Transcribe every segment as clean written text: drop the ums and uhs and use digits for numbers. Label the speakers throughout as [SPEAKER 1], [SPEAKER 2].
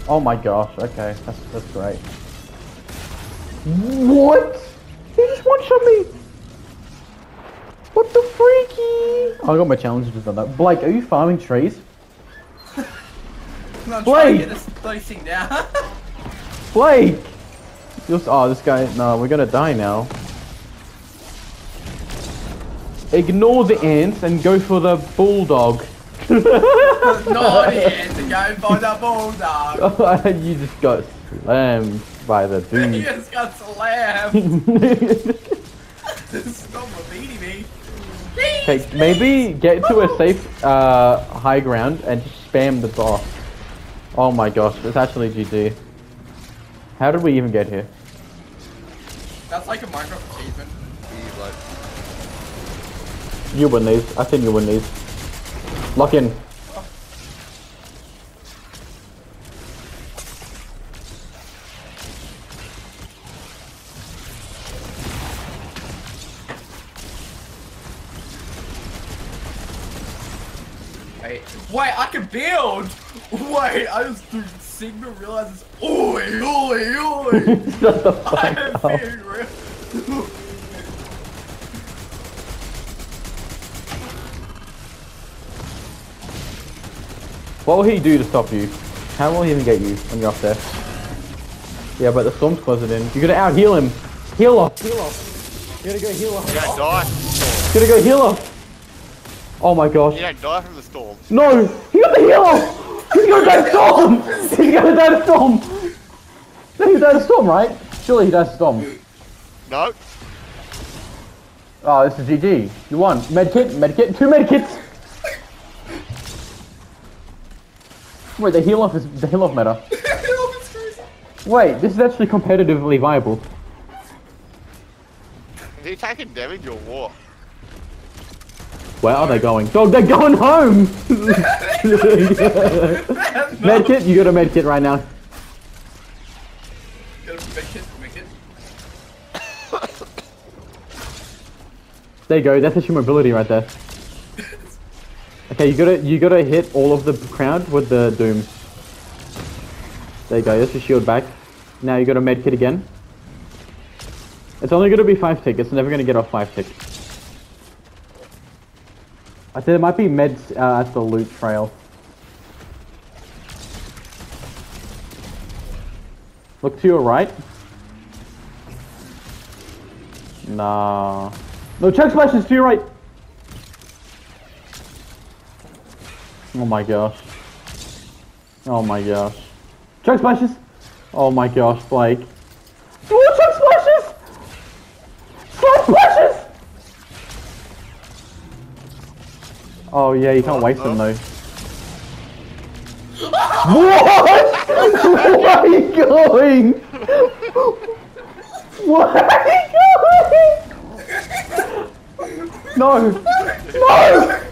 [SPEAKER 1] Oh my gosh, okay, that's great. What? He just one-shot me! What the freaky? I got my challenge just on that. Blake, are you farming trees?
[SPEAKER 2] I'm trying
[SPEAKER 1] Blake!
[SPEAKER 2] to get this bloody thing down.
[SPEAKER 1] Blake! Oh, this guy, no, we're gonna die now. Ignore the ants and go for the bulldog.
[SPEAKER 2] Not yet to go for the bulldog.
[SPEAKER 1] You just got slammed by the
[SPEAKER 2] You
[SPEAKER 1] dude.
[SPEAKER 2] just got slammed. Stop beating me.
[SPEAKER 1] Okay, maybe get to a safe high ground and just spam the boss. Oh my gosh, it's actually GG. How did we even get here?
[SPEAKER 2] That's like a Minecraft achievement.
[SPEAKER 1] You win these. I think you win these. Lock in.
[SPEAKER 2] Wait, I can build! Wait, I just seem to realize it's oi, oi, oi!
[SPEAKER 1] Shut the fuck
[SPEAKER 2] I am
[SPEAKER 1] up.
[SPEAKER 2] being real.
[SPEAKER 1] What will he do to stop you? How will he even get you when you're up there? Yeah, but the storm's closing in. You gotta out heal him. Heal off. Heal off. You gotta go heal off.
[SPEAKER 3] You're gonna die.
[SPEAKER 1] You gotta go heal off. Oh my gosh.
[SPEAKER 3] You don't die from the storm.
[SPEAKER 1] No! He got the heal off! He's gonna die to storm! He's gonna die to storm! No, he died to storm, right? Surely he dies to storm.
[SPEAKER 3] No.
[SPEAKER 1] Oh, this is GG. You won. Medkit, medkit, 2 medkits! Wait, the heal off meta. Wait, this is actually competitively viable.
[SPEAKER 3] Is he taking damage or what?
[SPEAKER 1] Where are they going? Oh, they're going home! Medkit, you got a medkit right now.
[SPEAKER 2] Make it.
[SPEAKER 1] There you go, that's actually mobility right there. Okay, you gotta hit all of the crowd with the doom. There you go, that's your shield back. Now you got a medkit again. It's only gonna be 5 tick, it's never gonna get off 5 tick. I said there might be meds at the loot trail. Look to your right. Nah. No, chug splashes to your right! Oh my gosh. Oh my gosh. Chug splashes! Oh my gosh, Blake. More chug splashes! Slide splashes! Oh yeah, you can't waste them though. What? Where are you going? Where are you going? No! No!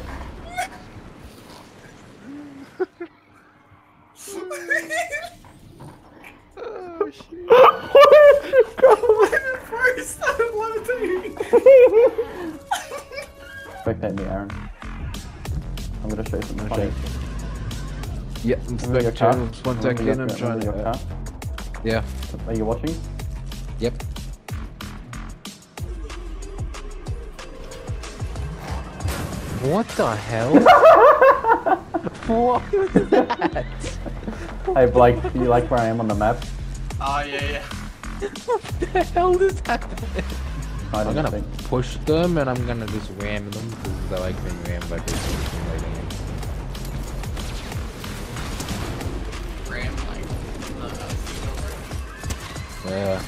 [SPEAKER 3] Oh shit.
[SPEAKER 1] Where did you go? Spectate me, Aaron. I'm gonna show you something funny.
[SPEAKER 4] Yep, I'm
[SPEAKER 1] Remember your car?
[SPEAKER 4] spectating. 1
[SPEAKER 1] Remember
[SPEAKER 4] second, I'm
[SPEAKER 1] your
[SPEAKER 4] trying to.
[SPEAKER 1] car?
[SPEAKER 4] Yeah.
[SPEAKER 1] Are you watching?
[SPEAKER 4] Yep. What the hell? What was that?
[SPEAKER 1] Hey Blake, do you like where I am on the map?
[SPEAKER 2] Oh yeah.
[SPEAKER 4] What the hell is happening?
[SPEAKER 1] I
[SPEAKER 4] I'm
[SPEAKER 1] don't
[SPEAKER 4] gonna
[SPEAKER 1] think.
[SPEAKER 4] push them and I'm gonna just ram them because I like being rammed by people.
[SPEAKER 2] Ram like
[SPEAKER 4] Yeah.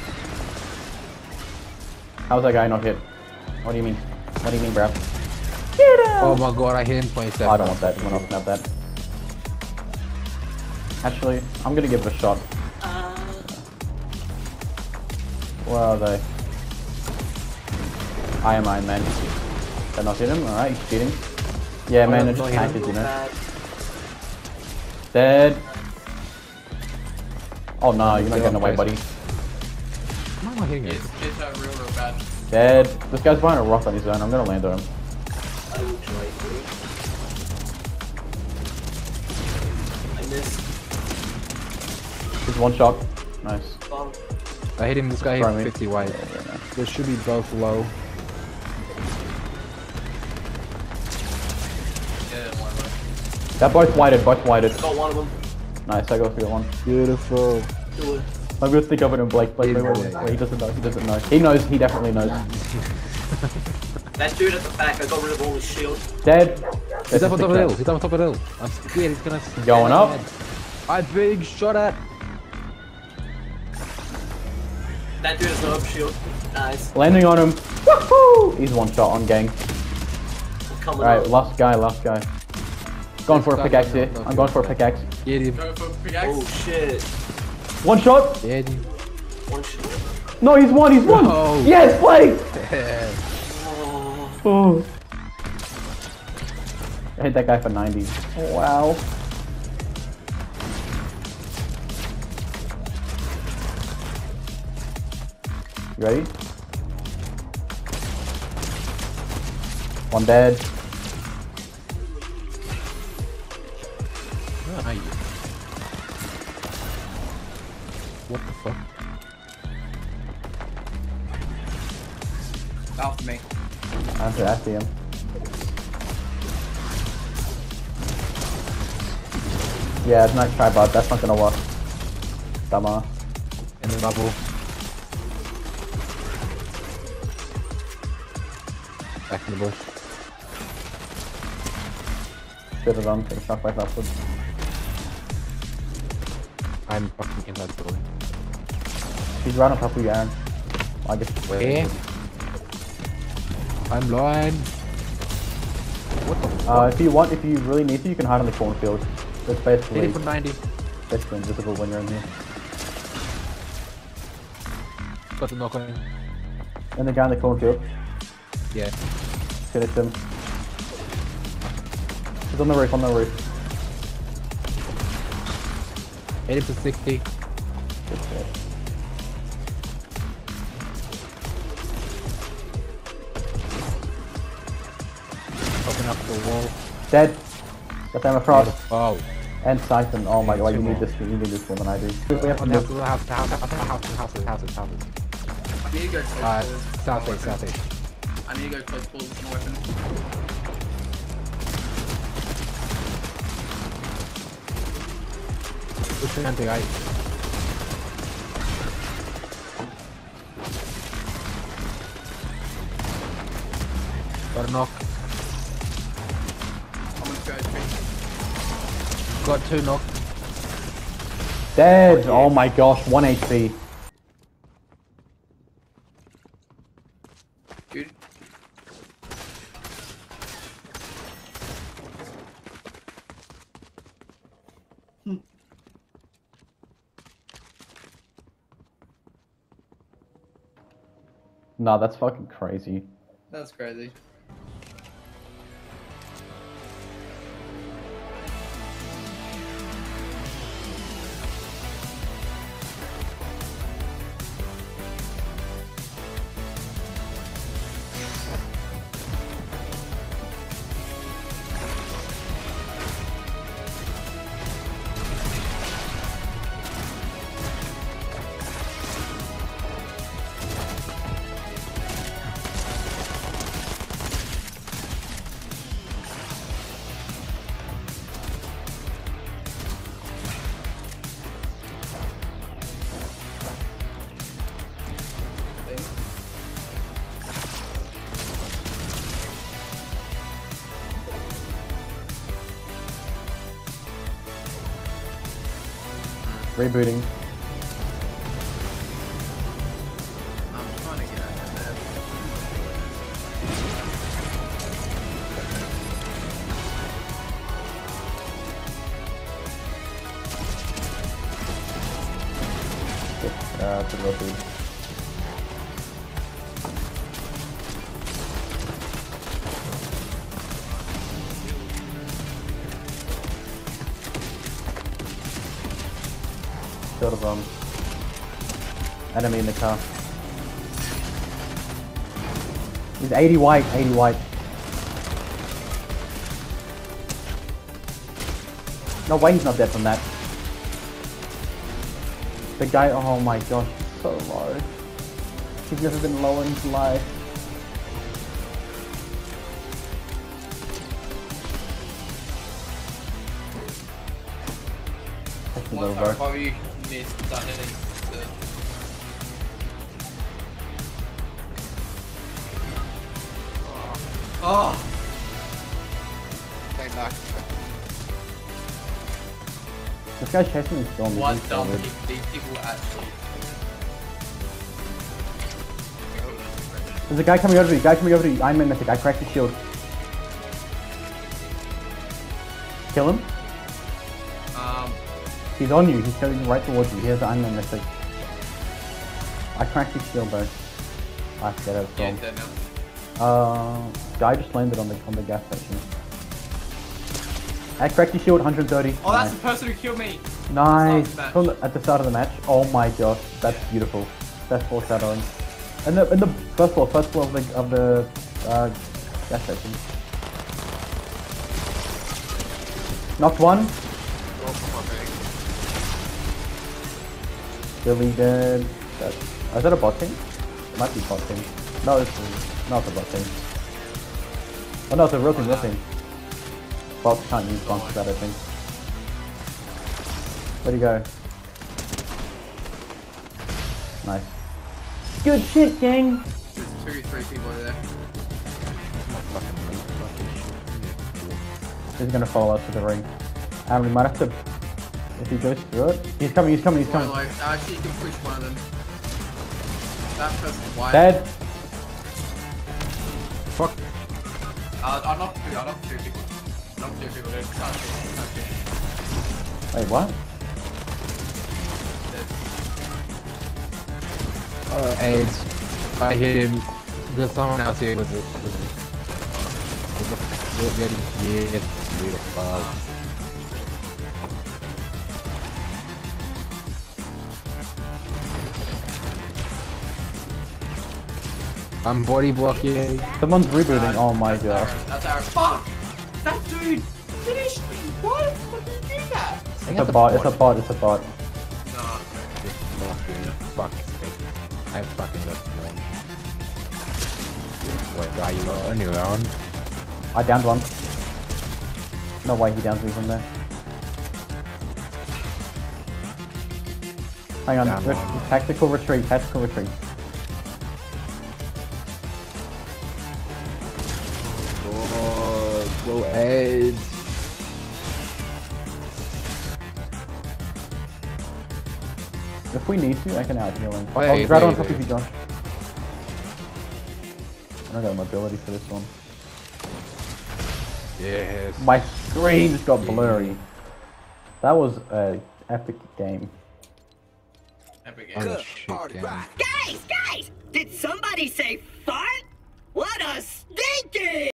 [SPEAKER 1] How's that guy not hit? What do you mean? What do you mean, bro?
[SPEAKER 4] Oh my god, I hit him 27.
[SPEAKER 1] I don't want that. Someone else can have that. Actually, I'm gonna give it a shot. Where are they? I am Iron Man. Did not hit him? Alright, he's cheating. Yeah, man, it just tanked it, you know. Dead. Oh no, you're not getting away, buddy.
[SPEAKER 4] Why am I hitting it?
[SPEAKER 2] it's real bad.
[SPEAKER 1] Dead. This guy's behind a rock on his own. I'm gonna land on him.
[SPEAKER 2] I missed.
[SPEAKER 1] One shot. Nice.
[SPEAKER 4] I hit him. This guy
[SPEAKER 1] Try
[SPEAKER 4] hit
[SPEAKER 1] me.
[SPEAKER 4] 50 white.
[SPEAKER 1] Yeah, nice.
[SPEAKER 4] They should be both low.
[SPEAKER 2] Yeah, one of them.
[SPEAKER 1] They're both whited, both whited.
[SPEAKER 2] Got one of them.
[SPEAKER 1] Nice, I got through one.
[SPEAKER 4] Beautiful.
[SPEAKER 2] Do it.
[SPEAKER 1] I'm gonna stick up in him, Blake. Blake,
[SPEAKER 4] Yeah,
[SPEAKER 1] wait,
[SPEAKER 4] yeah.
[SPEAKER 1] wait, he doesn't know, he doesn't know. He knows, he definitely knows.
[SPEAKER 2] That dude at the back, I got rid of all his shield.
[SPEAKER 1] Dead.
[SPEAKER 4] He's up on top of the hill. He's up on top of the hill. I'm scared he's gonna.
[SPEAKER 1] Going up.
[SPEAKER 4] I'm being shot at.
[SPEAKER 2] That dude has no shield. Nice.
[SPEAKER 1] Landing on him. Woohoo! He's one shot on gang.
[SPEAKER 2] Coming
[SPEAKER 1] Alright,
[SPEAKER 2] up.
[SPEAKER 1] last guy, last guy. Going for a
[SPEAKER 4] Let's
[SPEAKER 1] pickaxe
[SPEAKER 4] go.
[SPEAKER 1] here.
[SPEAKER 4] No,
[SPEAKER 1] I'm going for a pickaxe.
[SPEAKER 4] Get him.
[SPEAKER 2] Go for pickaxe. Oh shit.
[SPEAKER 1] One shot!
[SPEAKER 4] Get him.
[SPEAKER 2] One shot.
[SPEAKER 1] No, he's one, he's one!
[SPEAKER 4] No.
[SPEAKER 1] Yes, Blake!
[SPEAKER 4] Yeah.
[SPEAKER 2] Oh.
[SPEAKER 1] Oh. I hit that guy for 90. Oh, wow. You ready? One dead.
[SPEAKER 4] Where are you? What the fuck?
[SPEAKER 2] After me.
[SPEAKER 1] I see him. Yeah, it's nice try, bud. That's not gonna work. Dumbass.
[SPEAKER 4] In the bubble. Back in the bush.
[SPEAKER 1] Should have done. Take a shot back upwards.
[SPEAKER 4] I'm fucking inside the building.
[SPEAKER 1] He's right on top of you, Aaron. I guess.
[SPEAKER 4] Where? I'm blind. What the fuck?
[SPEAKER 1] If you really need to, you can hide on the cornfield. It's
[SPEAKER 4] Hit
[SPEAKER 1] basically
[SPEAKER 4] him for 90.
[SPEAKER 1] invisible when you're in here.
[SPEAKER 4] Got the knock on him.
[SPEAKER 1] And the guy in the cornfield,
[SPEAKER 4] Yeah.
[SPEAKER 1] finish him. He's on the roof, on the roof.
[SPEAKER 4] Hit him for 60.
[SPEAKER 1] Good shit.
[SPEAKER 4] Open up the wall.
[SPEAKER 1] Dead. Got them across.
[SPEAKER 4] Oh.
[SPEAKER 1] And Siphon. Oh my god, you
[SPEAKER 4] Two
[SPEAKER 1] need
[SPEAKER 4] more.
[SPEAKER 1] this. You need this more than I do. We have to
[SPEAKER 4] House,
[SPEAKER 1] move.
[SPEAKER 4] house.
[SPEAKER 2] I need to go close to
[SPEAKER 4] Southeast, southeast.
[SPEAKER 2] I need to go close balls with my weapon.
[SPEAKER 4] Push around the guy. Got a knock.
[SPEAKER 2] I'm gonna go straight.
[SPEAKER 4] Got two knock.
[SPEAKER 1] Dead. Oh my gosh, 1 HP.
[SPEAKER 2] Dude.
[SPEAKER 1] Nah, that's fucking crazy.
[SPEAKER 2] That's crazy.
[SPEAKER 1] Rebooting.
[SPEAKER 2] I'm trying to get out of there.
[SPEAKER 1] To go through. Killed them. Enemy in the car. He's 80 white, 80 white. No way he's not dead from that. The guy, oh my gosh, so low. He's never been lower in his life. That's a little bro.
[SPEAKER 2] How you missed that hitting the... Oh!
[SPEAKER 3] Came back.
[SPEAKER 1] This guy's chasing his storm.
[SPEAKER 2] What dumb these people actually...
[SPEAKER 1] There's a guy coming over to you, Iron Man Mythic, I cracked his shield. Kill him? He's on you, he's coming right towards you, here's the Iron Man Mythic. I cracked his shield though. I forget how it's
[SPEAKER 2] Yeah,
[SPEAKER 1] called.
[SPEAKER 2] dead now.
[SPEAKER 1] Guy just landed on the gas station. I cracked his shield, 130.
[SPEAKER 2] Oh, that's the person who killed me!
[SPEAKER 1] Nice.
[SPEAKER 2] Start the match.
[SPEAKER 1] At the start of the match. Oh my gosh, that's beautiful. That's foreshadowing. In the first floor of the gas station. Knocked one.
[SPEAKER 3] Oh, my thing.
[SPEAKER 1] Billy dead. Is that a bot team? It might be bot team. No, it's not a bot team. Oh no, it's a real team. Bots can't use bombs for that, I think. Where'd he go? Nice. Good shit, gang!
[SPEAKER 2] There's 3 people over there.
[SPEAKER 1] He's gonna follow us to the ring. And we might have to... If he goes through it... He's coming.
[SPEAKER 2] Actually, you can push one of them. That person's white.
[SPEAKER 1] Dead!
[SPEAKER 4] Fuck.
[SPEAKER 2] I'll knock 2 people. Knock 2 people, dude. Can't shoot.
[SPEAKER 1] Wait, what?
[SPEAKER 4] AIDS. I hit him. There's someone else here with it. Yeah, beautiful. I'm body blocking.
[SPEAKER 1] Someone's rebooting. Oh my gosh.
[SPEAKER 2] That's our fuck! That dude finished me! Why the fuck did you do that?
[SPEAKER 1] It's a bot.
[SPEAKER 2] Nah.
[SPEAKER 4] Fuck. I fucking got one. Wait, are you on your own?
[SPEAKER 1] I downed one. No way he downs me from there. Hang on.
[SPEAKER 4] Down one.
[SPEAKER 1] Tactical retreat.
[SPEAKER 4] Oh, go AIDS.
[SPEAKER 1] If we need to, I can out heal him.
[SPEAKER 4] Wait,
[SPEAKER 1] I'll grab on
[SPEAKER 4] wait,
[SPEAKER 1] top of
[SPEAKER 4] wait.
[SPEAKER 1] you, Josh. I don't got mobility for this one.
[SPEAKER 4] Yes.
[SPEAKER 1] My screen just got blurry. That was an epic game.
[SPEAKER 2] Epic
[SPEAKER 4] I'm
[SPEAKER 2] game.
[SPEAKER 4] a shit game.
[SPEAKER 5] Guys! Did somebody say fart? What a stinky!